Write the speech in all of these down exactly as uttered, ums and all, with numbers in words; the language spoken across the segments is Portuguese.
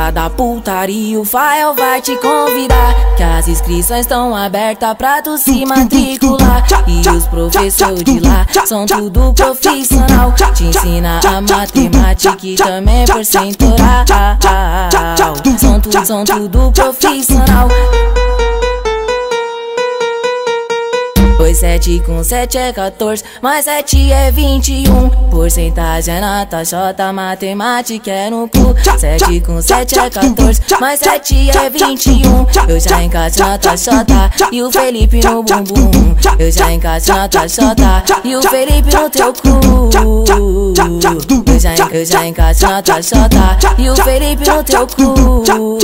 escola da putaria, o Fael vai te convidar, que as inscrições estão abertas pra tu se matricular. E os professores de lá são tudo profissional, te ensina a matemática e também percentual. São tudo, são tudo profissional. Pois sete com sete é quatorze, mais sete é vinte e um. Porcentagem é nota J, matemática é no cu. Sete com sete é quatorze, mais sete é vinte e um. Eu já encaixo nota J e o Felipe no bumbum. Eu já encaixo nota J e o Felipe no teu cu. Eu já, eu já encaixo nota J e o Felipe no teu cu.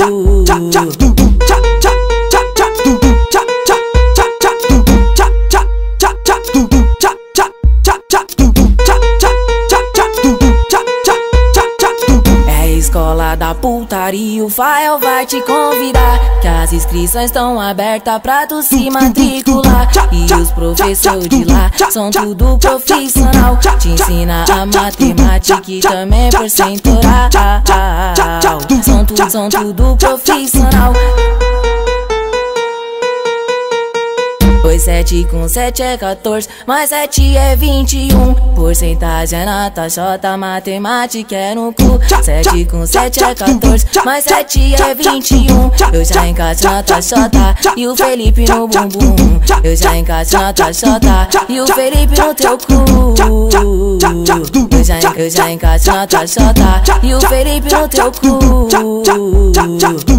Escola da putaria, o Fael vai te convidar, que as inscrições estão abertas pra tu se matricular. E os professores de lá são tudo profissional, te ensina a matemática e também percentual. São tudo, são tudo profissional. Pois sete com sete é quatorze, mais sete é vinte e um. Porcentagem é nota J, matemática é no cu. Sete com sete é quatorze, mais sete é vinte e um. Eu já encaixo nota J e o Felipe no bumbum. Eu já encaixo nota J e o Felipe no teu cu. Eu já, eu já encaixo nota J e o Felipe no teu cu.